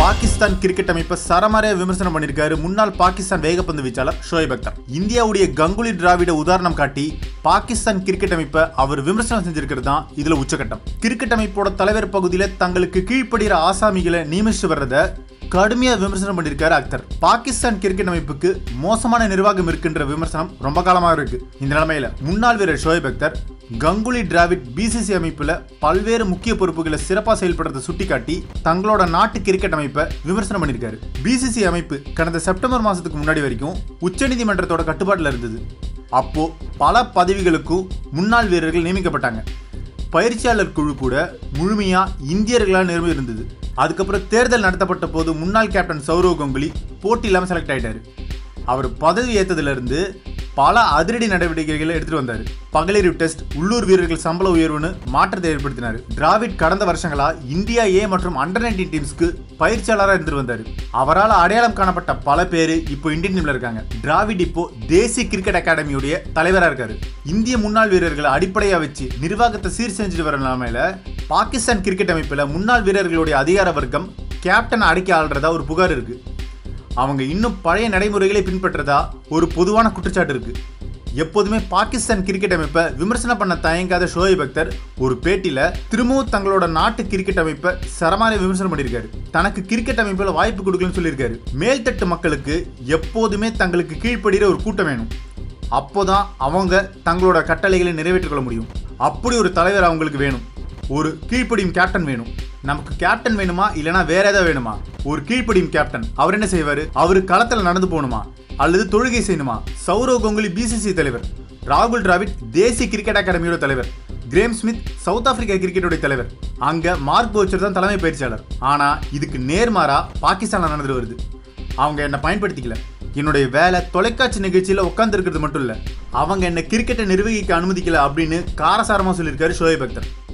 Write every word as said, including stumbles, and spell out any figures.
Pakistan cricket அமைப்பை சரமாரியா விமர்சனம் பண்ணிருக்காரு முன்னாள் பாகிஸ்தான் வேகப்பந்து வீச்சாளர் ஷோயப் அக்தர். இந்தியாவுடைய கங்குலி டிராவிட உதாரணம் காட்டி பாகிஸ்தான் கிரிக்கெட் அமைப்பை அவர் விமர்சனம் செஞ்சிருக்கிறது தான் இதுல உச்சகட்டம். கிரிக்கெட் அமைப்போட தலைவர் பகுதியில தங்களுக்கு கீழ்ப்படுகிற ஆசாமிகளை நியமிச்சு வர்றத கடுமையா விமர்சனம் பண்ணிருக்காரு அக்தர். பாகிஸ்தான் கிரிக்கெட் அமைப்புக்கு மோசமான நிர்வாகம் இருக்கின்ற விமர்சனம் ரொம்ப காலமாக இருக்கு. இந்த நிலைமையில முன்னாள் வீரர் ஷோயப் அக்தர் கங்குலி டிராவிட் பிசிசி அமைப்புல பல்வேறு முக்கிய பொறுப்புகளை சிறப்பாக செயல்படுறதை சுட்டிக்காட்டி தங்களோட நாட்டு கிரிக்கெட் அமைப்பை விமர்சனம் பண்ணிருக்காரு. பிசிசி அமைப்பு கடந்த செப்டம்பர் மாசத்துக்கு முன்னாடி வரைக்கும் உச்சநீதிமன்றத்தோட கட்டுப்பாட்டில் இருந்தது. அப்போ பல பதவிகளுக்கும் முன்னாள் வீரர்கள் நியமிக்கப்பட்டாங்க. பயிற்சியாளர் குழு கூட முழுமையா இந்தியர்களால் நிரம்பி இருந்தது. அதுக்கப்புறம் தேர்தல் நடத்தப்பட்ட போது முன்னாள் கேப்டன் சௌரவ் கங்குலி போட்டி இல்லாமல் செலக்ட் ஆயிட்டாரு. அவர் பதவி ஏற்றதுல இருந்து பல அதிரடி நடவடிக்கைகளை எடுத்துட்டு வந்தார். பகலிரவு டெஸ்ட், உள்ளூர் வீரர்கள் சம்பள உயர்வுன்னு மாற்றத்தை ஏற்படுத்தினார். டிராவிட் கடந்த வருஷங்களா இந்தியா ஏ மற்றும் அண்டர் நைன்டீன் டீம்ஸ்க்கு பயிற்சியாளராக இருந்துட்டு வந்தார். அவரால் அடையாளம் காணப்பட்ட பல பேர் இப்போ இந்தியன் டீம்ல இருக்காங்க. டிராவிட் இப்போ தேசிய கிரிக்கெட் அகாடமியுடைய தலைவராக இருக்காரு. இந்திய முன்னாள் வீரர்களை அடிப்படையாக வச்சு நிர்வாகத்தை சீர் செஞ்சுட்டு வர நிலைமையில பாகிஸ்தான் கிரிக்கெட் அமைப்புல முன்னாள் வீரர்களுடைய அதிகார வர்க்கம் கேப்டன் அடக்கி ஆள்றதா ஒரு புகார் இருக்கு. அவங்க இன்னும் பழைய நடைமுறைகளை பின்பற்றதா ஒரு பொதுவான குற்றச்சாட்டு இருக்கு. எப்போதுமே பாகிஸ்தான் கிரிக்கெட் அமைப்பை விமர்சனம் பண்ண தயங்காத ஷோயப் அக்தர் ஒரு பேட்டியில திரும்பவும் தங்களோட நாட்டு கிரிக்கெட் அமைப்பை சரமாரியா விமர்சனம் பண்ணியிருக்காரு. தனக்கு கிரிக்கெட் அமைப்பில் வாய்ப்பு கொடுக்கலன்னு சொல்லியிருக்காரு. மேல்தட்டு மக்களுக்கு எப்போதுமே தங்களுக்கு கீழ்ப்படுகிற ஒரு கூட்டம் வேணும். அப்போதான் அவங்க தங்களோட கட்டளைகளை நிறைவேற்றிக் கொள்ள முடியும். அப்படி ஒரு தலைவர் அவங்களுக்கு வேணும். ஒரு கீழ்ப்படியும் கேப்டன் வேணும். நமக்கு கேப்டன் வேணுமா இல்லனா வேற ஏதாவது வேணுமா? ஒரு கீழ்ப்படியும் கேப்டன் அவர் என்ன செய்வாரு? அவரு களத்துல நடந்து போகணுமா அல்லது தொழுகை செய்யணுமா? சௌரவ் கங்குலி பிசிசி தலைவர், ராகுல் டிராவிட் தேசிய கிரிக்கெட் அகாடமியோட தலைவர், கிரேம் ஸ்மித் சவுத் ஆப்பிரிக்கா கிரிக்கெட்டோட தலைவர், அங்க மார்க் போச்சர் தான் தலைமை பயிற்சியாளர். ஆனா இதுக்கு நேர்மாறா பாகிஸ்தான்ல நடந்துட்டு வருது. அவங்க என்ன பயன்படுத்திக்கல. என்னுடைய வேலை தொலைக்காட்சி நிகழ்ச்சியில உட்கார்ந்து இருக்கிறது மட்டும் இல்ல, அவங்க என்ன கிரிக்கெட்டை நிர்வகிக்க அனுமதிக்கல அப்படின்னு காரசாரமா சொல்லியிருக்காரு ஷோயப் அக்தர்.